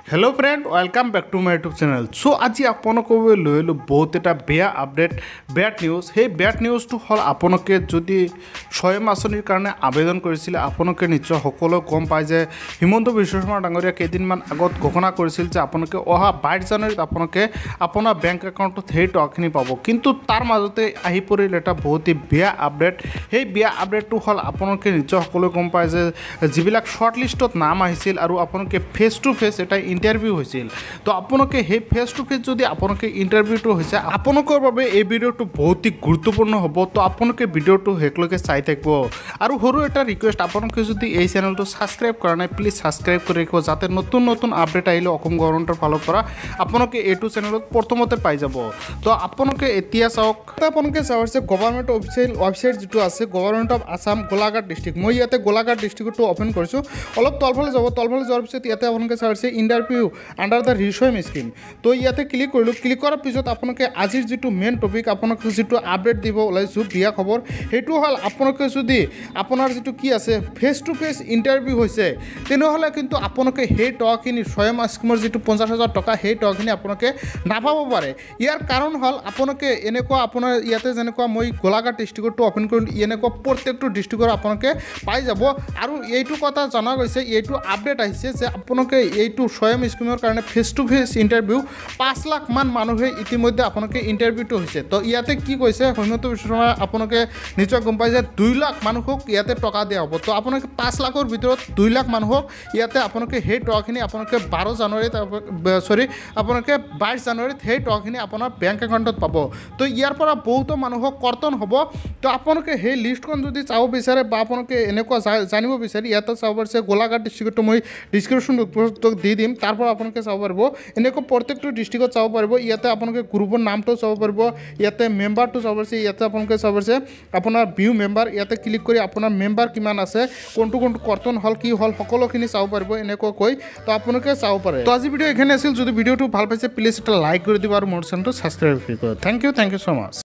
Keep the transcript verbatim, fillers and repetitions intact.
Hello friend welcome back to my YouTube channel. So आज आपनक লৈ লো बहुत এটা বেয়া আপডেট ব্যাড নিউজ। সেই ব্যাড নিউজটো হল আপনকে যদি স্বয়ম আসনিৰ কাৰণে আবেদন কৰিছিল আপনকে নিশ্চয় সকলো গম পায় যে হিমন্ত বিশ্ব শৰ্মা ডাঙৰীয়া কেইদিনমান আগত ঘোষণা কৰিছিল যে আপনকে অহা বাইশ জানুৱাৰীত আপনকে আপোনাৰ বেংক একাউণ্টত সেই টকাখিনি পাব, কিন্তু তাৰ মাজতে আহি পৰিল এটা বহুত বেয়া আপডেট। সেই বেয়া আপডেটটো হল আপনকে নিশ্চয় সকলো গম পায় যে যিবিলাক শৰ্ট লিষ্টত নাম আহিছিল আৰু আপনকে ফেস টু ফেস এটা ইন্টারভিউ হয়েছিল। তো আপনাকে সেই ফেস টু ফেস যদি আপনাকে ইন্টারভিউটো হয়েছে আপনার বাবে এই ভিডিওটো বহুত গুরুত্বপূর্ণ হব। তো আপনাকে ভিডিওটো শেষলৈকে চাই থাকব। আর সরু একটা রিকোয়েস্ট, আপনাকে যদি এই চ্যানেলটো সাবস্ক্রাইব করা নাই প্লিজ সাবস্ক্রাইব করে রাখব, যাতে নতুন নতুন আপডেট আহিলে অসম গভর্নমেন্টৰ ফালৰ পৰা আপনাকে এইটো চ্যানেলত প্রথমতে পাই যাব। তো আপনাকে এতিয়া চাওক, আপনাকে চাওক যে গভর্নমেন্ট অফিচিয়েল ওয়েবসাইট যেটো আছে government of Assam Golaghat district. মই ইয়াতে গোলাঘাট ডিস্ট্রিক্টটো ওপেন কৰিছো। অলপ তলফালে যাব, তলফালে যোৱাৰ পিছত ইয়াতে আপোনালোকে চাওক ইন্টাৰভিউ আন্ডাৰ দ্য ৰিসোয়াম স্কিম। তো ইয়াতে ক্লিক কৰিলোঁ। ক্লিক কৰাৰ পিছত আপোনালোকে আজিৰ যিটো মেইন টপিক আপোনালোকে যিটো আপডেট দিব ওলাইছোঁ বিয়া খবৰ, সেইটো হ'ল আপোনালোকে যদি আপোনাৰ যিটো কি আছে ফেচ টু ফেচ ইণ্টাৰভিউ হৈছে তেনেহ'লে কিন্তু আপোনালোকে সেই টকাখিনি স্বয়ম স্কিমৰ যিটো পঞ্চাছ হাজাৰ টকা সেই টকাখিনি আপোনালোকে নাপাব পাৰে। ইয়াৰ কাৰণ হ'ল আপোনালোকে এনেকুৱা আপোনাৰ ইয়াতে যেনেকুৱা মই গোলাঘাট ডিষ্ট্ৰিক্টটো অপেন কৰিলোঁ, এনেকুৱা প্ৰত্যেকটো ডিষ্ট্ৰিক্টৰ আপোনালোকে পাই যাব। আৰু এইটো কথা জনা গৈছে, এইটো আপডেট আহিছে যে আপোনালোকে এইটো স্বয়ম স্কিমৰ কাৰণে ফেচ টু ফেচ ইণ্টাৰভিউ পাঁচ লাখ মান মানুহে ইতিমধ্যে আপোনালোকে ইণ্টাৰভিউটো হৈছে। তো ইয়াতে কি কৈছে হিমন্ত বিশ্ব শৰ্মাই আপোনালোকে নিশ্চয় গম পাই যে দুই লাখ মানুহক ইয়াতে টকা দিয়া হ'ব। তো আপোনালোকে পাঁচ লাখৰ ভিতৰত দুই লাখ মানুহক ইয়াতে আপোনালোকে সেই টকাখিনি আপোনালোকে বাৰ জানুৱাৰীত চৰি আপোনালোকে বাইছ জানুৱাৰীত সেই টকাখিনি আপোনাৰ বেংক একাউণ্টত পাব। তো ইয়াৰ পৰা বহুতো মানুহক কৰ্তন হ'ব। তো আপোনালোকে সেই লিষ্টখন যদি চাব বিচাৰে বা আপোনালোকে এনেকুৱা জানিব বিচাৰে ইয়াতে চাব পাৰিছে গোলাঘাট ডিষ্ট্ৰিক্টটো মই ডিছক্ৰিপশ্যন বক্সত দি দিম, তাৰ পৰা আপোনালোকে চাব পাৰিব। এনেকুৱা প্ৰত্যেকটো ডিষ্ট্ৰিক্টত চাব পাৰিব। ইয়াতে আপোনালোকে গ্ৰুপৰ নামটো চাব পাৰিব, ইয়াতে মেম্বাৰটো চাব পাৰিছে, ইয়াতে আপোনালোকে চাব পাৰিছে আপোনাৰ ভিউ মেম্বাৰ। ইয়াতে ক্লিক কৰি আপোনাৰ মেম্বাৰ কিমান আছে, কোনটো কোনটো কৰ্তন হ'ল কি হ'ল সকলোখিনি চাব পাৰিব এনেকুৱাকৈ। তো আপোনালোকে চাব পাৰে। তো আজি ভিডিঅ' এইখিনি আছিল। যদি ভিডিঅ'টো ভাল পাইছে প্লিজ এটা লাইক কৰি দিব আৰু মোৰ চেনেলটো ছাবস্ক্ৰাইব কৰি দিব। Thank you thank you so' much.